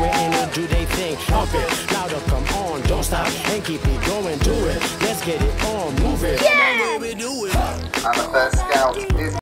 swear and they do they thing. Pump it, louder, come on, don't stop, and keep it going, do it. Let's get it on, move it. Yeah! I'm the first scout.